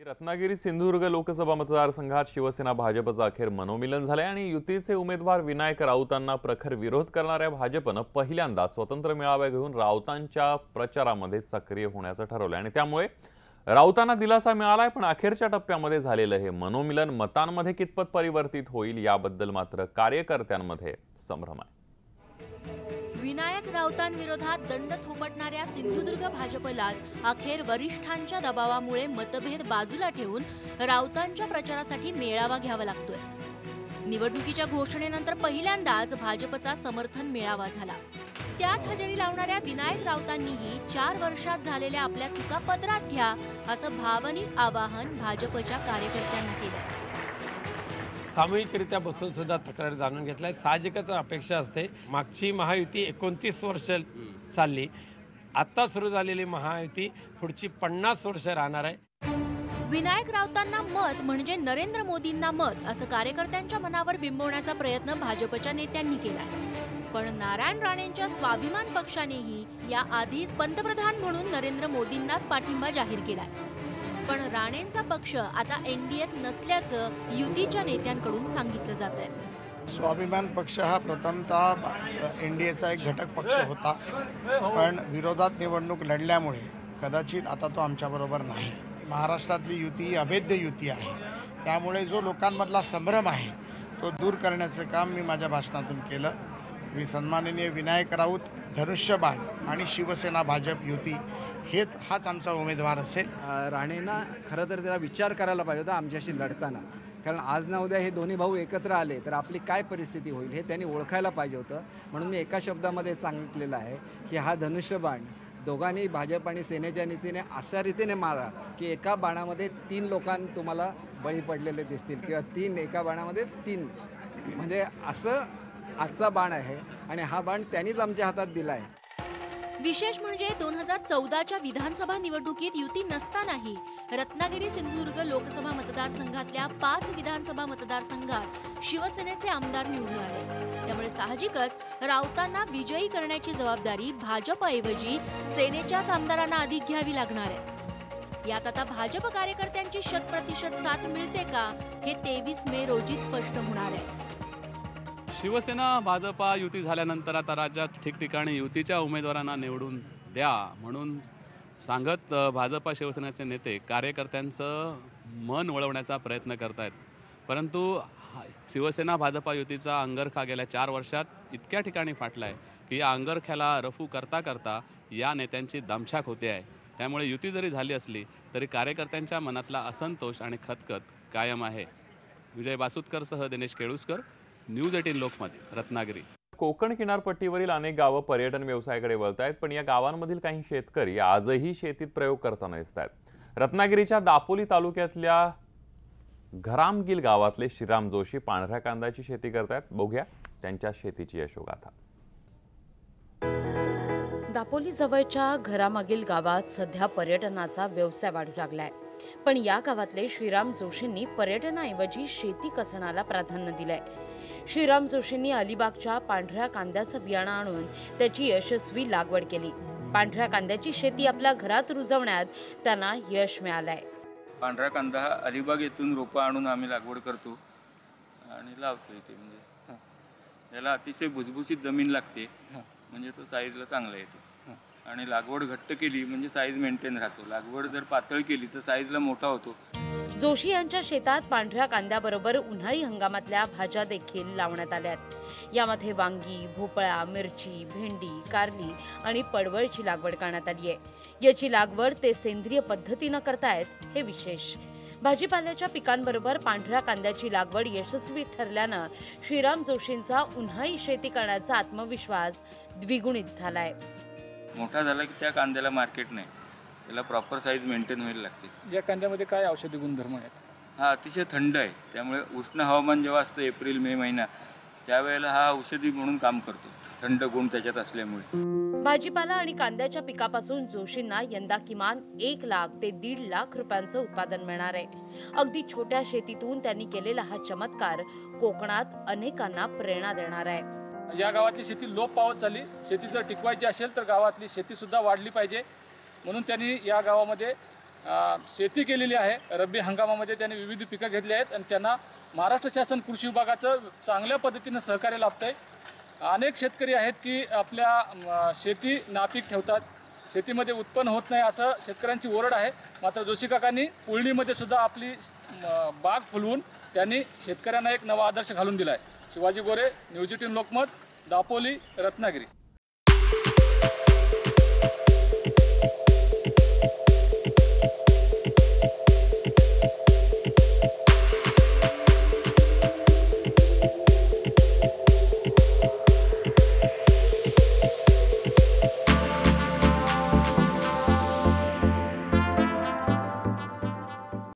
रत्नागिरी सिंधुदुर्ग लोकसभा मतदारसंघात शिवसेना भाजपचं अखेर मनोमिलन झालंय आणि युतीचे उमेदवार विनायक राऊतांना प्रखर विरोध करणाऱ्या भाजपनं पहिल्यांदा स्वतंत्र मेळावा घेऊन राऊतांच्या प्रचारामध्ये सक्रिय होण्याचं ठरवलं आणि त्यामुळे राऊतांना दिलासा मिळालाय। पण अखेरच्या टप्प्यामध्ये झालेलं हे मनोमिलन मतांमध्ये कितपत परिवर्तित होईल याबद्दल मात्र कार्यकर्त्यांमध्ये संभ्रम आहे। विनायक राऊतांविरोधात दंड थोपटणाऱ्या सिंधुदुर्ग भाजपलाच अखेर वरिष्ठांच्या दबावामुळे मतभेद बाजूला ठेवून राऊतांच्या प्रचारासाठी मेळावा घ्यावा लागतोय। निवडणुकीच्या घोषणेनंतर पहिल्यांदाच भाजपचा समर्थन मेळावा झाला। त्यात हजेरी लावणाऱ्या विनायक राऊतांनीही 4 वर्षात झालेल्या आपल्या चुका पदरात घ्या असं भावनिक आवाहन भाजपच्या कार्यकर्त्यांना केलंय। सामूहिकरित्या बसून सुद्धा तक्रार जाणून घेतल्या। साहजिकच अपेक्षा असते, मागची महायुती 29 वर्ष चालली, आता सुरू झालेली महायुती पुढची 50 वर्ष राहणार आहे। विनायक राऊतांना मत म्हणजे नरेंद्र मोदींना मत असं कार्यकर्त्यांच्या मनावर बिंबवण्याचा प्रयत्न भाजपच्या नेत्यांनी केला। पण नारायण राणेंच्या स्वाभिमान पक्षानेही या आधीच पंतप्रधान म्हणून नरेंद्र मोदींनाच पाठिंबा जाहीर केलाय। पण राणेंचा पक्ष आता एनडीएत नसल्याचं युतीच्या नेत्यांकडून सांगितलं जातंय। स्वाभिमान पक्ष हा प्रथमतः एनडीएचा एक घटक पक्ष होता, पण विरोधात निवडणूक लढल्यामुळे कदाचित आता तो आमच्याबरोबर नाही। महाराष्ट्रातली युती ही अभेद्य युती आहे, त्यामुळे जो लोकांमधला संभ्रम आहे तो दूर करण्याचं काम मी माझ्या भाषणातून केलं। मी सन्माननीय विनायक राऊत, धनुष्यबाण आणि शिवसेना भाजप युती हाच आमचा उमेदवार असेल। राणेंना खरं तर त्याला विचार करायला पाहिजे होता आमच्याशी लढताना, कारण आज ना उद्या हे दोन्ही भाऊ एकत्र आले तर आपली काय परिस्थिती होईल हे त्यांनी ओळखायला पाहिजे होतं। म्हणून मी एका शब्दामध्ये सांगितलेलं आहे की हा धनुष्यबाण दोघांनी भाजप आणि सेनेच्या नीतीने अशा रीतीने मारा की एका बाणामध्ये 3 लोकांना तुम्हाला बळी पडलेले दिसतील, किंवा 3 एका बाणामध्ये 3, म्हणजे असं आजचा बाण आहे आणि हा बाण त्यांनीच आमच्या हातात दिला आहे। विशेष म्हणजे 2014च्या विधानसभा निवडणुकीत युती नसतानाही रत्नागिरी सिंधुदुर्ग लोकसभा मतदारसंघातल्या 5 विधानसभा मतदारसंघात शिवसेनेचे आमदार निवडून आले। त्यामुळे साहजिकच राऊतांना विजयी करण्याची जबाबदारी भाजपऐवजी सेनेच्याच आमदारांना अधिक घ्यावी लागणार आहे। यात आता भाजप कार्यकर्त्यांची 100% साथ मिळते का हे 23 मे रोजी स्पष्ट होणार आहे। शिवसेना भाजपा युती झाल्यानंतर आता राज्यात ठिकठिकाणी युतीच्या उमेदवारांना निवडून द्या म्हणून सांगत भाजपा शिवसेनेचे नेते कार्यकर्त्यांचं मन वळवण्याचा प्रयत्न करतायत। परंतु शिवसेना भाजपा युतीचा अंगरखा गेल्या 4 वर्षात इतक्या ठिकाणी फाटला आहे की या अंगरख्याला रफू करता करता या नेत्यांची दमछाक होते आहे। त्यामुळे युती जरी झाली असली तरी कार्यकर्त्यांच्या मनातला असंतोष आणि खतखत कायम आहे। विजय बासुतकरसह दिनेश केळुसकर, न्यूज 18 लोकमत, रत्नागिरी। कोकण किनारपट्टीवरील अनेक गावं पर्यटन व्यवसायाकडे वळतायत, पण या गावांमधील काही शेतकरी आजही शेतीत प्रयोग करताना दिसतात। रत्नागिरीच्या दापोली तालुक्यातल्या घरामगिल गावातले श्रीराम जोशी पांढऱ्या कांद्याची शेती करतात। बघूया त्यांच्या शेतीची यशोगाथा। दापोली जवळच्या घरामागील गावात सध्या पर्यटनाचा व्यवसाय वाढू लागलाय, पण या गावातले श्रीराम जोशींनी पर्यटनाऐवजी शेती कसणाला प्राधान्य दिलंय। श्रीराम जोशींनी अलिबागच्या पांढऱ्या कांद्याचं बियाणं आणून त्याची यशस्वी लागवड केली। पांढऱ्या कांद्याची शेती आपल्या घरात रुजवण्यात त्यांना यश मिळालंय। पांढरा कांदा हा अलिबाग येथून रोपं आणून आम्ही लागवड करतो आणि लावतो इथे। म्हणजे याला अतिशय भुसभुशीत जमीन लागते, म्हणजे तो साईजला चांगला येतो। आणि लागवड घट्ट केली म्हणजे साईज मेंटेन राहतो, लागवड जर पातळ केली तर साईजला मोठा होतो। जोशी यांच्या शेतात पांढऱ्या कांद्याबरोबर उन्हाळी हंगामातल्या भाज्या देखील लावण्यात आल्यात। यामध्ये वांगी, भोपळा, मिरची, भेंडी, कारली आणि पडवळची लागवड करण्यात आली आहे। याची लागवड ते सेंद्रिय पद्धतीनं करतायत हे विशेष। भाजीपाल्याच्या पिकांबरोबर पांढऱ्या कांद्याची लागवड यशस्वी ठरल्यानं श्रीराम जोशींचा उन्हाळी शेती करण्याचा आत्मविश्वास द्विगुणित झालाय। मोठा झाला की त्या कांद्याला मार्केट नाही, त्याला प्रॉपर साईज मेंटेन व्हायला लागते। या कांद्यामध्ये काय औषधी गुणधर्म आहेत? हा अतिशय थंड आहे, त्यामुळे उष्ण हवामान जेव्हा असतं एप्रिल मे महिना त्यावेळेला हा औषधी म्हणून काम करतो, थंड गुण त्याच्यात असल्यामुळे। भाजीपाला आणि कांद्याच्या पिकापासून जोशींना यंदा किमान 1 लाख ते 1.5 लाख रुपयांचं उत्पादन मिळणार आहे। अगदी छोट्या शेतीतून त्यांनी केलेला हा चमत्कार कोकणात अनेकांना प्रेरणा देणार आहे। या गावातली शेती लोप पावत चालली, शेती जर टिकवायची असेल तर गावातली शेती सुद्धा वाढली पाहिजे, म्हणून त्यांनी या गावामध्ये शेती केलेली आहे. रब्बी हंगामामध्ये त्यांनी विविध पिकं घेतली आहेत आणि त्यांना महाराष्ट्र शासन कृषी विभागाचं चांगल्या पद्धतीनं सहकार्य लाभतंय. अनेक शेतकरी आहेत की आपल्या शेती नापीक ठेवतात, शेतीमध्ये उत्पन्न होत नाही असं शेतकऱ्यांची ओरड आहे. मात्र जोशी काकांनी पुळणीमध्ये सुद्धा आपली बाग फुलवून त्यांनी शेतकऱ्यांना एक नवा आदर्श घालून दिला आहे. शिवाजी गोरे, न्यूज 18 लोकमत, दापोली, रत्नागिरी.